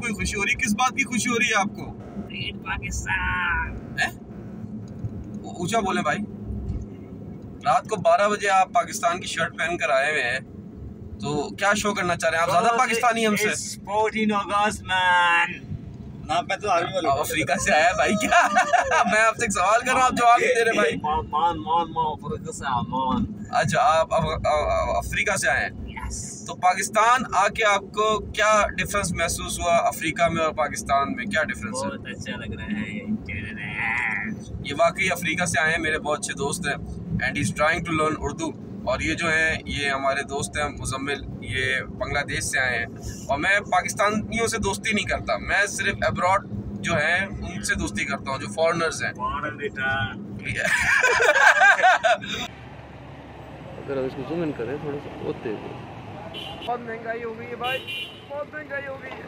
कोई खुशी हो रही है? किस बात की खुशी हो रही है आपको? पाकिस्तान। ऊंचा बोले भाई। रात को 12 बजे आप पाकिस्तान की शर्ट पहन कर आए हुए हैं, तो क्या शो करना चाह रहे हैं आप? ज्यादा पाकिस्तानी हमसे। 14 अगस्त मैन। ना पे तो आर्मी वाला अफ्रीका से आया भाई क्या? मैं आपसे एक सवाल कर रहा हूँ, आप जवाब नहीं दे रहे भाई। मान। अच्छा, आप अफ्रीका से आए हैं। तो पाकिस्तान आके आपको क्या डिफरेंस महसूस हुआ? अफ्रीका में और पाकिस्तान में क्या डिफरेंस है? बहुत अच्छा लग रहा है। ये वाकई अफ्रीका से आए हैं, मेरे बहुत अच्छे दोस्त हैं and is trying to learn Urdu. और ये जो हैं, ये हमारे दोस्त हैं मुजम्मिल, ये बांग्लादेश से आए हैं। और मैं पाकिस्तानियों से दोस्ती नहीं करता, मैं सिर्फ अब्रॉड जो हैं उनसे दोस्ती करता हूँ, जो फॉरेनर्स हैं। अगर अब इसको जूम इन करें थोड़ा सा, बहुत तेज है। बहुत महंगाई हो गई है भाई, बहुत महंगाई हो गई है।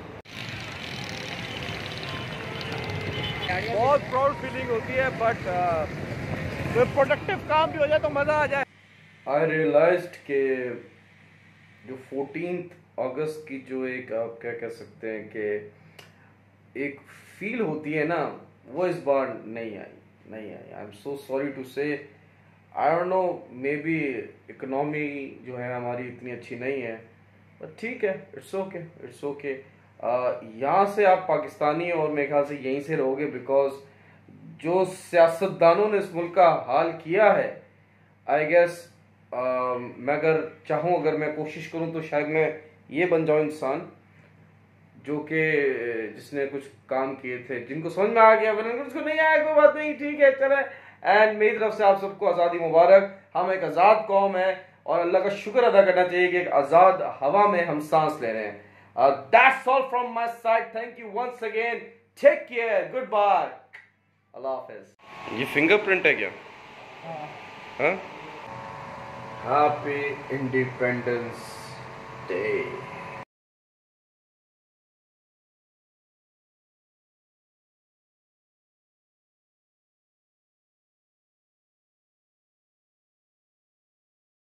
बहुत प्राउड फीलिंग होती है, बट कोई प्रोडक्टिव काम भी हो जाए तो मज़ा आ जाए। आई रियलाइज्ड कि जो 14 अगस्त की जो एक आप क्या कह सकते हैं कि एक फील होती है ना, वो इस बार नहीं आई। I am so sorry to say. I don't know, maybe economy जो है हमारी इतनी अच्छी नहीं है, बट ठीक है, इट्स ओके। यहाँ से आप पाकिस्तानी और मेरे ख्याल से यहीं से रहोगे, बिकॉज जो सियासतदानों ने इस मुल्क का हाल किया है, आई गेस मैं अगर चाहूँ, अगर मैं कोशिश करूँ तो शायद मैं ये बन जाऊँ इंसान जो कि जिसने कुछ काम किए थे, जिनको समझ में आ गया, वरना उसको नहीं आया कोई बात नहीं, ठीक है चले। एंड मेरी तरफ से आप सबको आज़ादी मुबारक। हम एक आज़ाद कौम है और अल्लाह का शुक्र अदा करना चाहिए कि एक आज़ाद हवा में हम सांस ले रहे हैं। That's all from my side, thank you once again, take care, goodbye, Allah हाफिज। ये फिंगरप्रिंट है क्या? हाँ, हैप्पी इंडिपेंडेंस डे।